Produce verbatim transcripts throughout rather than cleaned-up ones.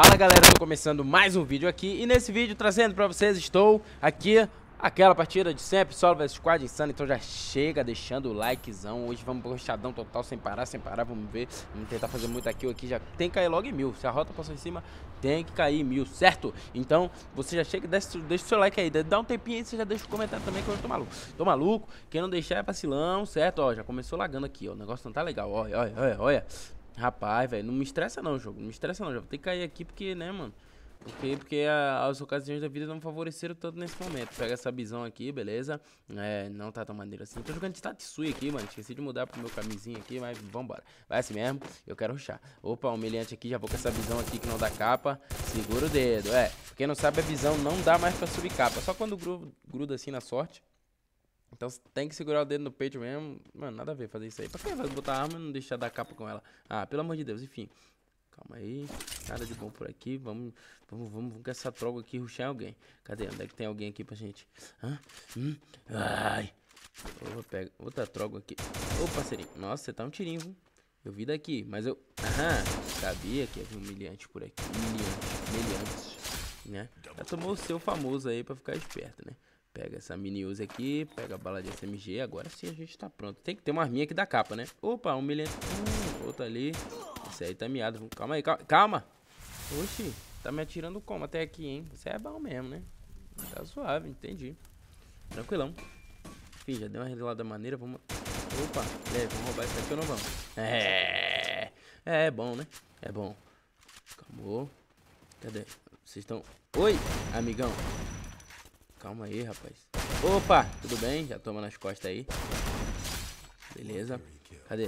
Fala galera, tô começando mais um vídeo aqui e nesse vídeo trazendo pra vocês, estou aqui, aquela partida de sempre, solo versus squad insano, então já chega deixando o likezão. Hoje vamos broxadão total, sem parar, sem parar, vamos ver, vamos tentar fazer muito aqui, aqui já tem que cair logo em mil, se a rota passou em cima, tem que cair em mil, certo? Então, você já chega, deixa, deixa o seu like aí, dá um tempinho aí, você já deixa o comentário também que eu tô maluco, tô maluco, quem não deixar é vacilão, certo? Ó, já começou lagando aqui, ó, o negócio não tá legal, olha, olha, olha, olha. Rapaz, velho, não me estressa não, jogo. Não me estressa não, já vou ter que cair aqui porque, né, mano. Porque, porque a, as ocasiões da vida não favoreceram tanto nesse momento. Pega essa visão aqui, beleza? É, não tá tão maneiro assim. Tô jogando de Tatsui aqui, mano. Esqueci de mudar pro meu camisinho aqui, mas vambora. Vai assim mesmo, eu quero rushar. Opa, humilhante aqui, já vou com essa visão aqui que não dá capa. Segura o dedo, é. Quem não sabe, a visão não dá mais pra subir capa. Só quando gruda, gruda assim na sorte. Então você tem que segurar o dedo no peito mesmo. Mano, nada a ver fazer isso aí. Pra que vai botar a arma e não deixar dar capa com ela? Ah, pelo amor de Deus, enfim. Calma aí. Nada de bom por aqui. Vamos, vamos, vamos, vamos com essa troca aqui rushar alguém. Cadê? Onde é que tem alguém aqui pra gente? Hã? Hum? Ai. Vou pegar outra troca aqui. Ô, parceirinho. Nossa, você tá um tirinho, viu? Eu vi daqui, mas eu... Aham. Sabia que havia humilhante por aqui. Humilhante. Humilhantes. Né? Já tomou o seu famoso aí pra ficar esperto, né? Pega essa mini use aqui, pega a bala de S M G, agora sim a gente tá pronto. Tem que ter uma arminha aqui da capa, né? Opa, um milhão. Hum, outro ali. Esse aí tá miado. Calma aí, calma. calma. Oxi, tá me atirando como até aqui, hein? Você é bom mesmo, né? Tá suave, entendi. Tranquilão. Enfim, já deu uma relada maneira, vamos... Opa, é, vamos roubar isso aqui ou não vamos? É, é, é bom, né? É bom. Calmou. Cadê? Vocês estão... Oi, amigão. Calma aí, rapaz. Opa, tudo bem? Já toma nas costas aí. Beleza. Cadê?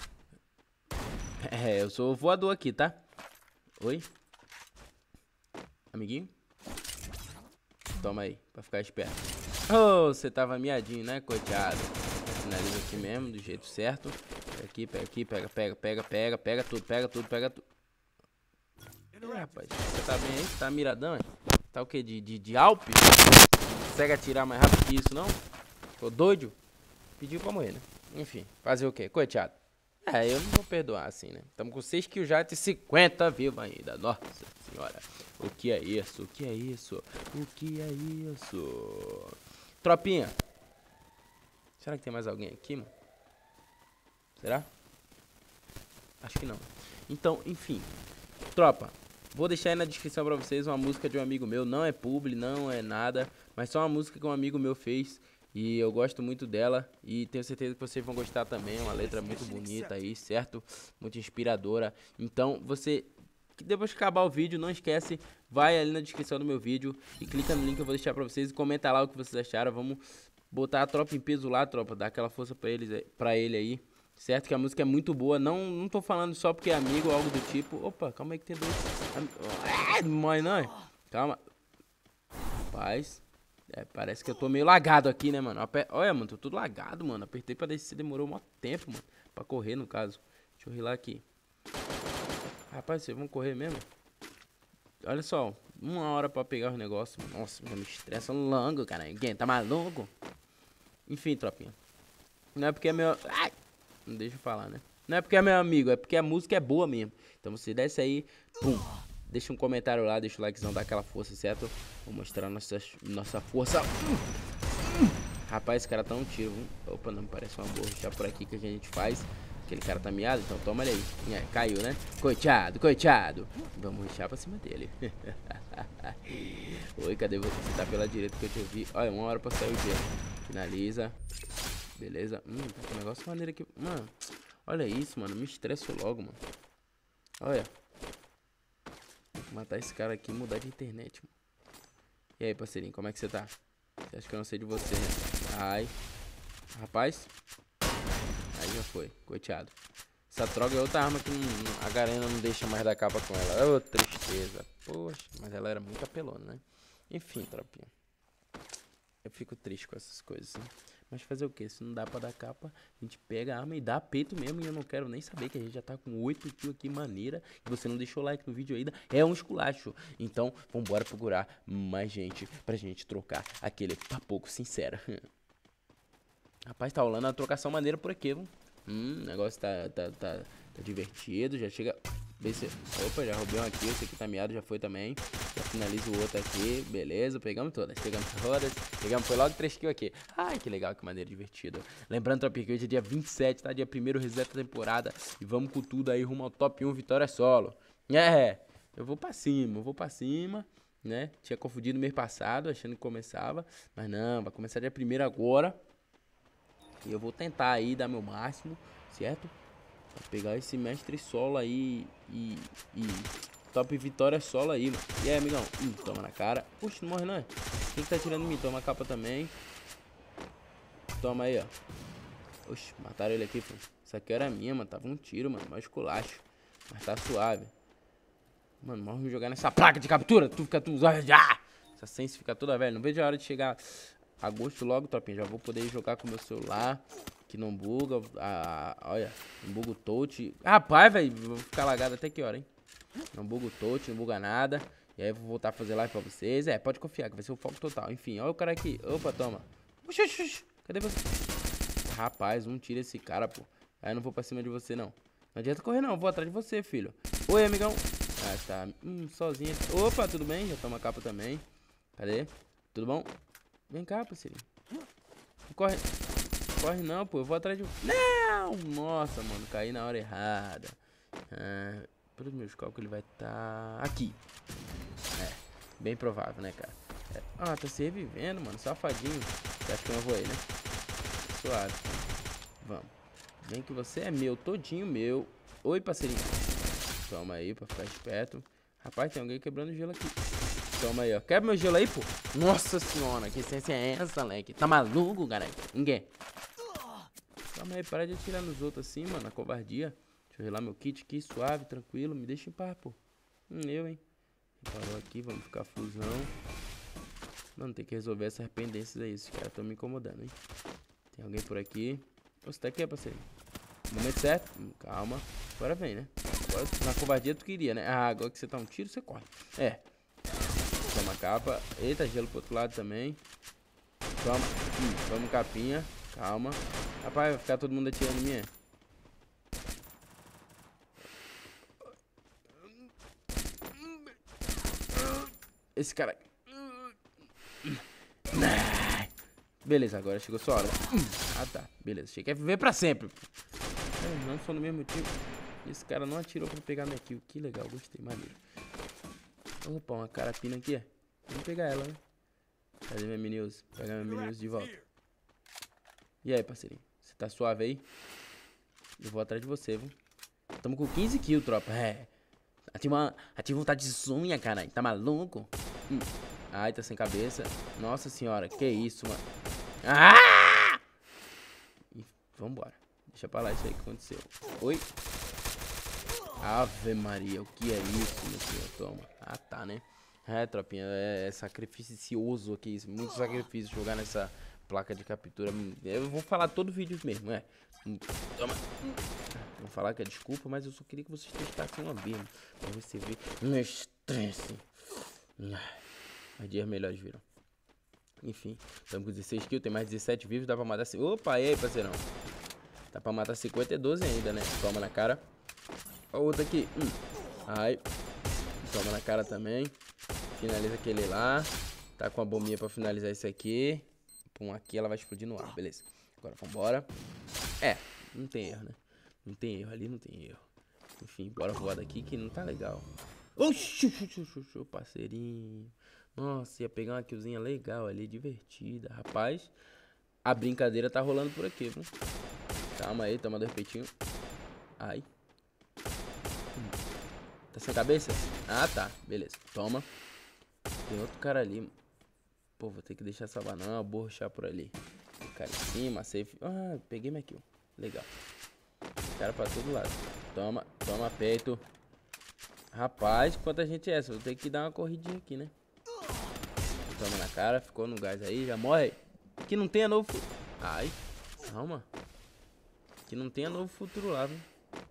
É, eu sou o voador aqui, tá? Oi? Amiguinho? Toma aí, pra ficar esperto. Oh, você tava miadinho, né, coitado? Finaliza aqui mesmo, do jeito certo. Pega aqui, pega aqui, pega, pega, pega, pega, pega tudo, pega tudo, pega tudo. É, rapaz, você tá bem aí? Tá miradão, é? Tá o que? De, de, de Alpe? Consegue atirar mais rápido que isso, não? Ficou doido? Pediu pra morrer, né? Enfim, fazer o quê? Coitado. É, eu não vou perdoar assim, né? Tamo com seis kills já e cinquenta vivo ainda. Nossa senhora. O que é isso? O que é isso? O que é isso? Tropinha. Será que tem mais alguém aqui, mano? Será? Acho que não. Então, enfim. Tropa. Vou deixar aí na descrição pra vocês uma música de um amigo meu. Não é publi, não é nada. Mas só uma música que um amigo meu fez. E eu gosto muito dela. E tenho certeza que vocês vão gostar também. É uma letra muito bonita aí, certo? Muito inspiradora. Então, você... depois que acabar o vídeo, não esquece. Vai ali na descrição do meu vídeo. E clica no link que eu vou deixar pra vocês. E comenta lá o que vocês acharam. Vamos botar a tropa em peso lá, tropa. Dar aquela força pra, eles, pra ele aí. Certo? Que a música é muito boa. Não, não tô falando só porque é amigo ou algo do tipo. Opa, calma aí que tem dois. Ah, mãe, não. Calma. Rapaz. É, parece que eu tô meio lagado aqui, né, mano? Aper... Olha, mano, tô tudo lagado, mano. Apertei pra descer, demorou um tempo, mano. Pra correr, no caso. Deixa eu rilar aqui. Rapaz, vocês vão correr mesmo? Olha só, uma hora pra pegar os negócios. Nossa, me estressa longo, cara. Ninguém tá maluco? Enfim, tropinha. Não é porque é meu... Ai! Não deixa eu falar, né? Não é porque é meu amigo, é porque a música é boa mesmo. Então você desce aí, pum. Deixa um comentário lá, deixa o likezão, dá aquela força, certo? Vou mostrar nossa, nossa força. Rapaz, esse cara tá um tiro. Opa, não me parece uma boa rushar por aqui que a gente faz. Aquele cara tá miado, então toma ele aí. É, caiu, né? Coitado, coitado. Vamos rushar pra cima dele. Oi, cadê você? Você tá pela direita que eu te ouvi. Olha, uma hora pra sair o gelo. Finaliza. Beleza. Hum, tá com um negócio maneiro aqui. Mano, olha isso, mano. Me estresso logo, mano. Olha. Vou matar esse cara aqui e mudar de internet, mano. E aí, parceirinho, como é que você tá? Você acha que eu não sei de você, né? Ai. Rapaz. Aí já foi. Coiteado. Essa droga é outra arma que não, a Garena não deixa mais dar capa com ela. Ô, oh, tristeza. Poxa, mas ela era muito apelona, né? Enfim, tropinha. Eu fico triste com essas coisas, né? Mas fazer o que? Se não dá pra dar capa, a gente pega a arma e dá peito mesmo. E eu não quero nem saber que a gente já tá com oito kills aqui, maneira. E você não deixou o like no vídeo ainda. É um esculacho. Então, vambora procurar mais gente pra gente trocar aquele papoco sincero. Rapaz, tá rolando uma trocação maneira por aqui, viu? Hum, o negócio tá, tá, tá, Tá divertido, já chega... Esse... Opa, já roubei um aqui, esse aqui tá miado, já foi também. Já finaliza o outro aqui, beleza, pegamos todas, pegamos todas. Pegamos, foi logo três kills aqui. Ai, que legal, que maneira divertida. Lembrando, Tropinha, que hoje é dia vinte e sete, tá? Dia primeiro reset da temporada. E vamos com tudo aí, rumo ao top um, vitória solo. É, eu vou pra cima, eu vou pra cima, né? Tinha confundido mês passado, achando que começava. Mas não, vai começar dia primeiro agora. E eu vou tentar aí dar meu máximo, certo? Pra pegar esse mestre solo aí e, e top vitória solo aí, mano. E aí, amigão? Hum, toma na cara. Puxa, não morre não, é? Quem que tá tirando em mim? Toma a capa também. Toma aí, ó. Oxe, mataram ele aqui, pô. Isso aqui era minha, mano. Tava um tiro, mano. Mais esculacho. Mas tá suave. Mano, morre me jogar nessa placa de captura. Tu fica tu. Já! Essa sense fica toda velha. Não vejo a hora de chegar agosto logo, Tropinha. Já vou poder jogar com o meu celular. Que não buga. Ah, olha, não buga o touch. Rapaz, velho, vou ficar lagado até que hora, hein? Não buga o touch, não buga nada. E aí eu vou voltar a fazer live pra vocês. É, pode confiar que vai ser o foco total. Enfim, olha o cara aqui. Opa, toma. Oxi, oxi, oxi. Cadê você? Rapaz, um tira esse cara, pô. Aí eu não vou pra cima de você, não. Não adianta correr, não. Eu vou atrás de você, filho. Oi, amigão. Ah, tá. Hum, sozinho. Opa, tudo bem? Já toma capa também. Cadê? Tudo bom? Vem cá, parceiro. Corre. Corre não, pô. Eu vou atrás de... Não! Nossa, mano. Caí na hora errada. Ah, pelos meus cálculos, ele vai estar tá aqui. É. Bem provável, né, cara? É. Ah, tá se revivendo, mano. Safadinho. Você acha que eu não vou aí, né? Suave. Vamos. Vem que você é meu. Todinho meu. Oi, parceirinho. Toma aí pra ficar esperto. Rapaz, tem alguém quebrando gelo aqui. Toma aí, ó. Quebra meu gelo aí, pô. Nossa senhora, que essência é essa, leque? Tá maluco, cara? Ninguém. Calma aí, para de atirar nos outros assim, mano. A covardia. Deixa eu relar meu kit aqui, suave, tranquilo. Me deixa em paz, pô. Hum, eu, hein. Parou aqui, vamos ficar fusão. Mano, tem que resolver essas pendências aí. Esses caras tão me incomodando, hein. Tem alguém por aqui. Você tá aqui, parceiro? Momento certo? Hum, calma. Agora vem, né? Agora, na covardia tu queria, né? Ah, agora que você tá um tiro, você corre. É. Toma a capa. Eita, gelo pro outro lado também. Toma. Hum, toma capinha. Calma. Rapaz, vai ficar todo mundo atirando em mim. Esse cara... Beleza, agora chegou sua hora. Ah, tá. Beleza. Achei que ia viver pra sempre. É, não sou no mesmo time. Esse cara não atirou pra pegar minha kill. Que legal, gostei, maneiro. Opa, uma carapina aqui. Vamos pegar ela, né? Cadê minha Minius? Pegar minha Minius de volta. E aí, parceirinho? Você tá suave aí? Eu vou atrás de você, viu? Tamo com quinze kills, tropa. É. Ativa, ativa vontade de sonha, caralho. Tá maluco? Hum. Ai, tá sem cabeça. Nossa senhora, que isso, mano. Ah! E vambora. Deixa pra lá isso aí que aconteceu. Oi? Ave Maria, o que é isso, meu senhor? Toma. Ah, tá, né? É, tropinha, é, é sacrificioso aqui. Muito sacrifício jogar nessa placa de captura. Eu vou falar todo vídeo mesmo, é. Toma. Vou falar que é desculpa, mas eu só queria que vocês testassem uma vez. Pra você ver meu estresse. Mas dias melhores viram. Enfim, estamos com dezesseis kills, tem mais dezessete vivos, dá pra matar... Opa, e aí, parceirão? Dá pra matar cinquenta e doze ainda, né? Toma na cara. Ó, outro aqui. Hum. Ai. Toma na cara também. Finaliza aquele lá. Tá com a bombinha pra finalizar esse aqui. Pum, aqui ela vai explodir no ar, beleza. Agora vambora. É, não tem erro, né? Não tem erro, ali não tem erro. Enfim, bora voar daqui que não tá legal. Oxi, oxi, oxi, oxi, parceirinho. Nossa, ia pegar uma killzinha legal ali, divertida. Rapaz, a brincadeira tá rolando por aqui, viu? Calma aí, toma dois peitinhos. Ai. Hum. Tá sem cabeça? Ah, tá. Beleza. Toma. Tem outro cara ali. Pô, vou ter que deixar salvar. Não, vou rushar por ali. Tem cara em cima, safe. Ah, peguei minha kill. Legal. Tem cara pra todo lado. Toma, toma peito. Rapaz, quanta gente é essa? Vou ter que dar uma corridinha aqui, né? Toma na cara, ficou no gás aí, já morre. Que não tenha novo... Ai, calma. Que não tenha novo futuro lá, viu?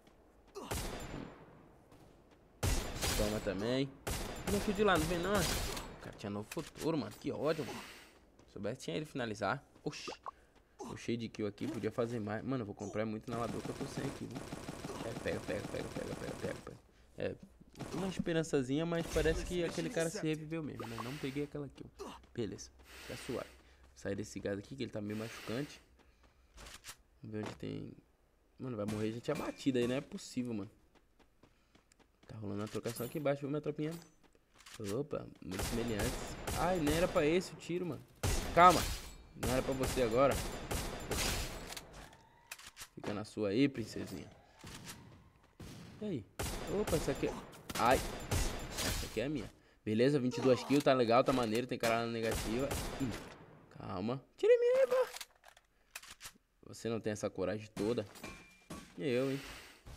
Toma também. Não fio de lá, não vem não. O cara tinha novo futuro, mano. Que ódio, mano. Se soubesse, tinha ele finalizar. Oxi. Tô cheio de kill aqui, podia fazer mais. Mano, eu vou comprar muito inalador que eu tô sem aqui, viu? pega, pega, pega, pega, pega, pega, pega. É, uma esperançazinha, mas parece que aquele cara se reviveu mesmo, né? Não peguei aquela kill. Beleza, tá suave. Sair desse gás aqui, que ele tá meio machucante. Vamos ver onde tem... Mano, vai morrer gente abatida aí, não é possível, mano. Tá rolando uma trocação aqui embaixo, viu, minha tropinha? Opa, muito semelhantes. Ai, nem era pra esse o tiro, mano. Calma, não era pra você agora. Fica na sua aí, princesinha. E aí? Opa, essa aqui é... Ai, essa aqui é a minha. Beleza, vinte e duas kills, tá legal, tá maneiro. Tem cara na negativa. Hum, calma. Tira em mim, pô. Você não tem essa coragem toda. E eu, hein?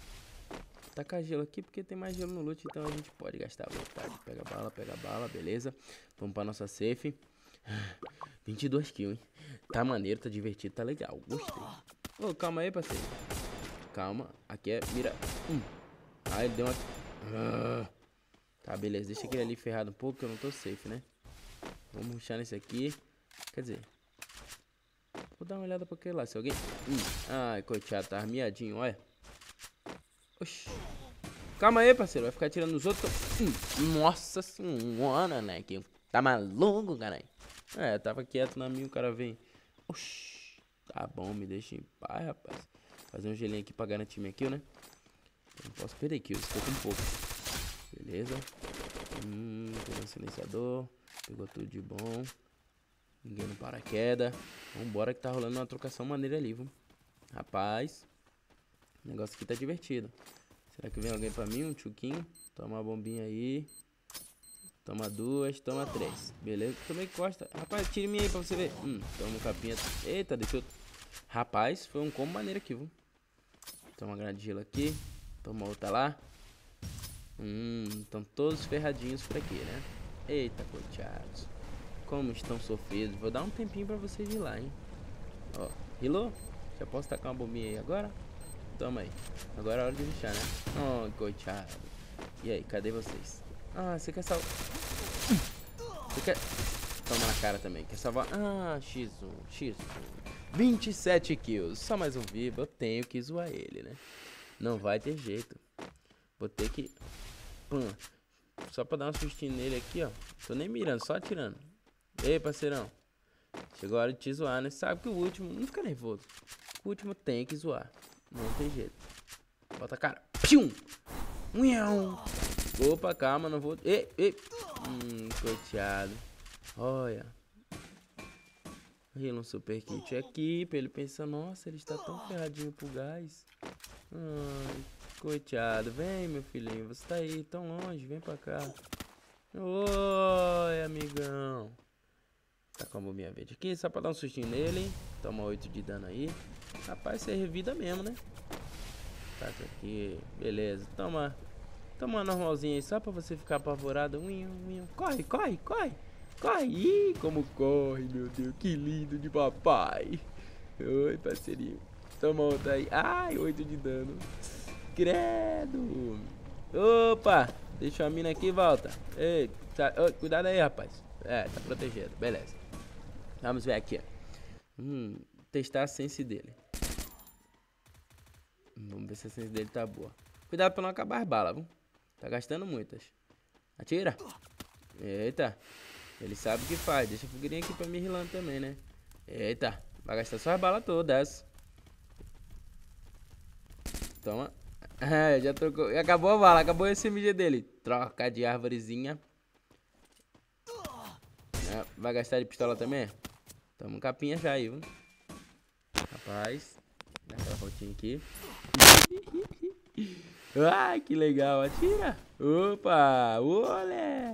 Tacar gelo aqui porque tem mais gelo no loot, então a gente pode gastar à vontade. Pega bala, pega bala, beleza. Vamos pra nossa safe. vinte e duas kills, hein? Tá maneiro, tá divertido, tá legal. Gostei. Ô, oh, calma aí, parceiro. Calma, aqui é mira. Hum. Ah, ele deu uma... Ah. Tá, beleza, deixa aquele ali ferrado um pouco, que eu não tô safe, né? Vamos rushar nesse aqui. Quer dizer... Vou dar uma olhada pra aquele lá, se alguém... Hum. Ai, coitado, tá armiadinho, olha. Oxi. Calma aí, parceiro, vai ficar tirando os outros. Hum. Nossa senhora, né? Que tá maluco, caralho. É, tava quieto na minha, o cara vem. Oxi. Tá bom, me deixa em paz, rapaz. Fazer um gelinho aqui pra garantir minha kill, né? Eu não posso perder kills, tô com um pouco. Beleza. Hum, pegou um silenciador. Pegou tudo de bom. Ninguém no paraquedas. Vambora que tá rolando uma trocação maneira ali, viu? Rapaz. O negócio aqui tá divertido. Será que vem alguém pra mim? Um tchuquinho. Toma uma bombinha aí. Toma duas, toma três. Beleza? Tomei costa. Rapaz, tire me aí pra você ver. Hum, toma um capinha. Eita, deixou. Rapaz, foi um combo maneiro aqui, viu? Toma uma granada de gelo aqui. Toma outra lá. Hum, estão todos ferradinhos por aqui, né? Eita, coitados. Como estão sofridos. Vou dar um tempinho pra vocês ir lá, hein? Ó, healou? Já posso tacar uma bombinha aí agora? Toma aí. Agora é hora de rushar, né? Oh, coitado. E aí, cadê vocês? Ah, você quer salvar... Você quer... Toma na cara também. Quer salvar... Ah, xis um, xis um. vinte e sete kills. Só mais um vivo. Eu tenho que zoar ele, né? Não vai ter jeito. Vou ter que... Pum. Só pra dar um sustinho nele aqui, ó. Tô nem mirando, só atirando. Ei, parceirão. Chegou a hora de te zoar, né? Sabe que o último... Não fica nervoso. O último tem que zoar. Não tem jeito. Bota a cara. Pium! Uião! Opa, calma, não vou... Ei, ei! Hum, coiteado. Olha. Heal um super kit aqui. Pra ele pensar, nossa, ele está tão ferradinho pro gás. Ai, coiteado. Vem, meu filhinho. Você tá aí tão longe. Vem pra cá. Oi, amigão. Tá com a bombinha verde aqui. Só pra dar um sustinho nele. Toma oito de dano aí. Rapaz, você é revida mesmo, né? Tá aqui. Beleza. Toma. Toma uma normalzinha aí. Só pra você ficar apavorado. Corre, corre, corre. Corre. Ih, como corre, meu Deus. Que lindo de papai. Oi, parceirinho. Toma outra aí. Ai, oito de dano. Credo. Opa. Deixa a mina aqui e volta. Ei, tá, oh, cuidado aí, rapaz. É, tá protegido. Beleza. Vamos ver aqui. Hum, testar a sense dele. Vamos ver se a sense dele tá boa. Cuidado pra não acabar as balas, viu? Tá gastando muitas. Atira. Eita. Ele sabe o que faz. Deixa a fogueirinha aqui pra me rilando também, né? Eita. Vai gastar só as balas todas. Toma. É, já trocou. Acabou a bala. Acabou esse M G dele. Troca de árvorezinha. É, vai gastar de pistola também? Toma um capinha já aí, viu? Rapaz. Dá aquela voltinha aqui. Ai, que legal. Atira. Opa. Olé.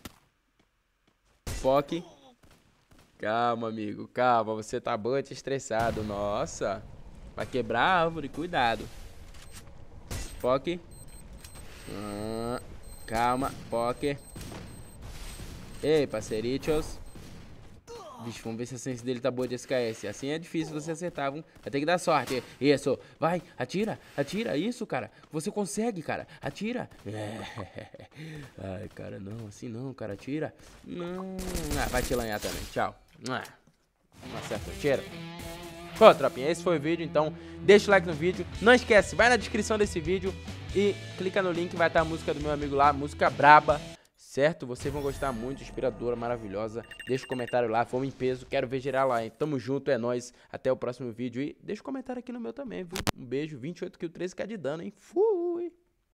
Foque. Calma, amigo. Calma. Você tá bastante estressado. Nossa. Vai quebrar a árvore. Cuidado. Foque. Ah, calma. Foque. Ei, parceiritos. Bicho, vamos ver se a sense dele tá boa de S K S. Assim é difícil você acertar, viu? Vai ter que dar sorte. Isso. Vai, atira, atira. Isso, cara. Você consegue, cara. Atira. É. Ai, cara, não. Assim não, cara. Atira. Não. Ah, vai te lanhar também. Tchau. Não acerta. Tira. Pô, tropinha, esse foi o vídeo, então deixa o like no vídeo. Não esquece, vai na descrição desse vídeo e clica no link, vai estar a música do meu amigo lá, música braba, certo? Vocês vão gostar muito, inspiradora, maravilhosa. Deixa o comentário lá, vamos em peso, quero ver geral lá, hein? Tamo junto, é nóis, até o próximo vídeo e deixa o comentário aqui no meu também, viu? Um beijo, vinte e oito kills, treze k de dano, hein? Fui!